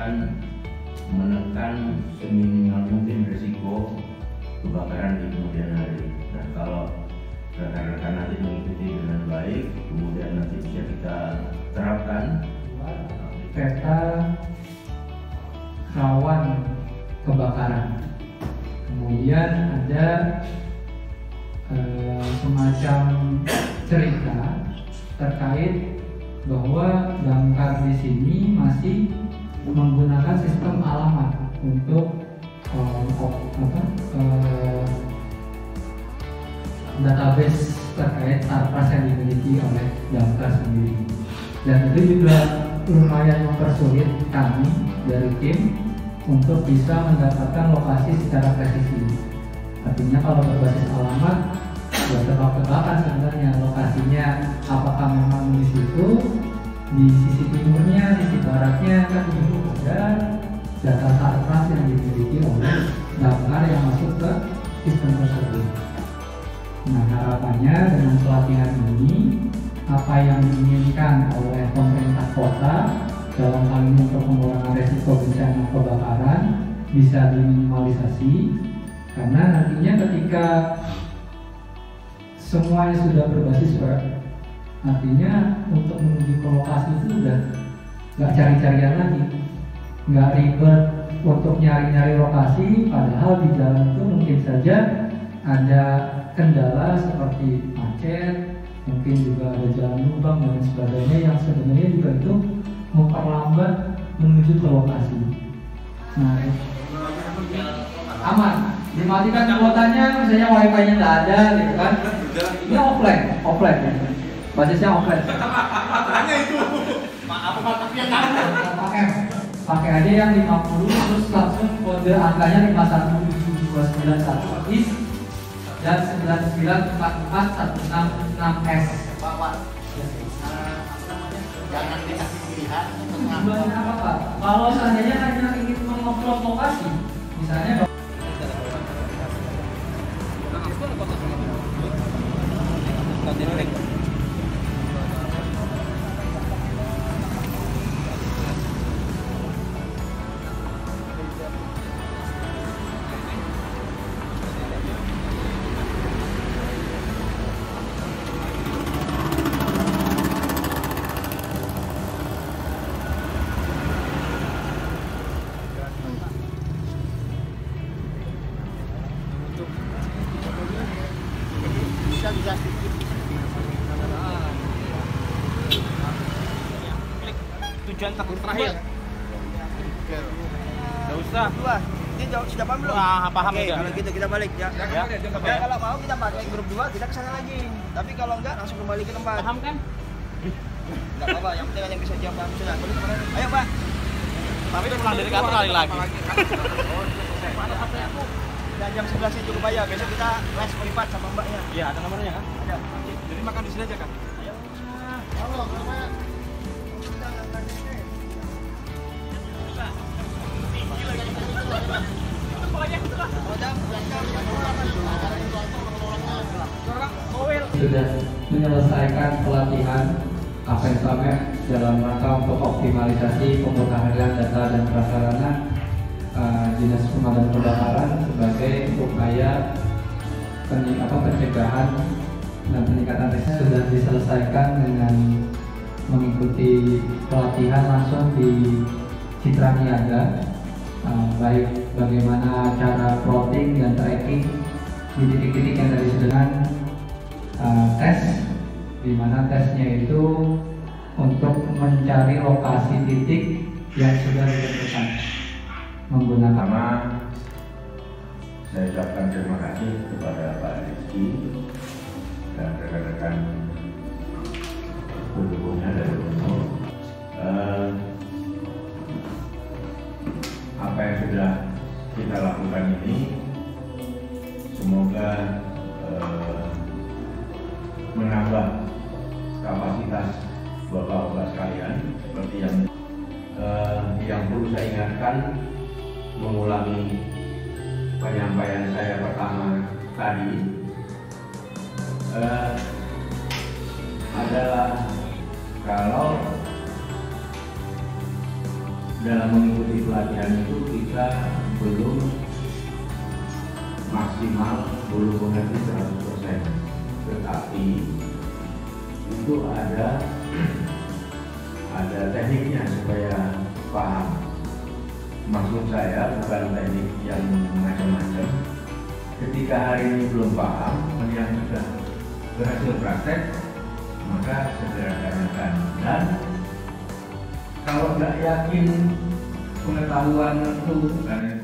akan menekan seminimal mungkin risiko kebakaran di kemudian hari. Nah, kalau rekan-rekan nanti mengikuti dengan baik, kemudian nanti bisa kita terapkan peta rawan kebakaran. Kemudian ada semacam cerita terkait bahwa damkar di sini masih menggunakan sistem alamat untuk database terkait sarpras yang dimiliki oleh damkar sendiri, dan itu juga lumayan mempersulit kami dari tim untuk bisa mendapatkan lokasi secara presisi. Artinya kalau berbasis alamat ya tebak-tebakan sebenarnya lokasinya, apakah memang di situ, di sisi timurnya, sisi baratnya, kan itu ada data sarpras yang dimiliki oleh damkar yang masuk ke sistem tersebut. Nah, harapannya dengan pelatihan ini, apa yang diinginkan oleh pemerintah kota dalam hal ini untuk mengurangi resiko bencana kebakaran bisa diminimalisasi, karena nantinya ketika semuanya sudah berbasis web, artinya untuk menuju ke lokasi itu udah nggak cari-carian lagi, nggak ribet untuk nyari-nyari lokasi, padahal di jalan itu mungkin saja ada kendala seperti macet, mungkin juga ada jalan lubang dan sebagainya yang sebenarnya juga itu memperlambat menuju ke lokasi. Nah, aman, dimatikan kuotanya, misalnya wifi-nya nggak ada, gitu kan? Ini offline, basisnya offline. Makanya itu. Maaf, tapi yang pakai aja yang 50, terus langsung kode angkanya 517291 is dan 994416 Bapak, jangan dikasih pilihan untuk tujuannya apa Pak? Kalau seandainya hanya ingin mengupload lokasi, misalnya bisa tujuan takut terakhir. Gak usah. Ini sudah paham belum? Paham Oke, aja. kalau gitu kita balik ya. Ya. Ya, kalau mau kita pakai grup 2 kita kesana lagi. Tapi kalau enggak langsung kembali ke tempat. Paham kan? Enggak apa-apa, yang penting yang bisa jawab sudah. Ayo, Pak. Tapi pulang dari kantor lari lagi. Mana HP aku? Dan jam 11 nya cukup aja. Besok kita les privat sama Mbaknya. Iya, ada nomornya kan? Ada. Jadi makan di sini aja kan? Ayo. Halo, Bapak. sudah menyelesaikan pelatihan APENSAMED dalam rangka untuk optimalisasi pemutahiran data dan prasarana Dinas Pemadam Kebakaran sebagai upaya pencegahan dan peningkatan risiko. Sudah diselesaikan dengan mengikuti pelatihan langsung di Citra Niaga, baik bagaimana cara plotting dan tracking di titik-titik yang tadi sudah tes, di mana tesnya itu untuk mencari lokasi titik yang sudah ditentukan menggunakan. Pertama, saya ucapkan terima kasih kepada Pak Rizky dan rekan-rekan pendukungnya dari UNO. Apa yang sudah kita lakukan ini semoga menambah kapasitas bapak-bapak sekalian, seperti yang perlu saya ingatkan, mengulangi penyampaian saya pertama tadi adalah kalau dalam mengikuti pelatihan itu kita belum maksimal, belum mengerti 100%, tetapi itu ada tekniknya supaya paham. Maksud saya bukan teknik yang macam-macam. Ketika hari ini belum paham, yang sudah berhasil praktek, maka segera tanyakan. Dan kalau nggak yakin pengetahuan itu, karena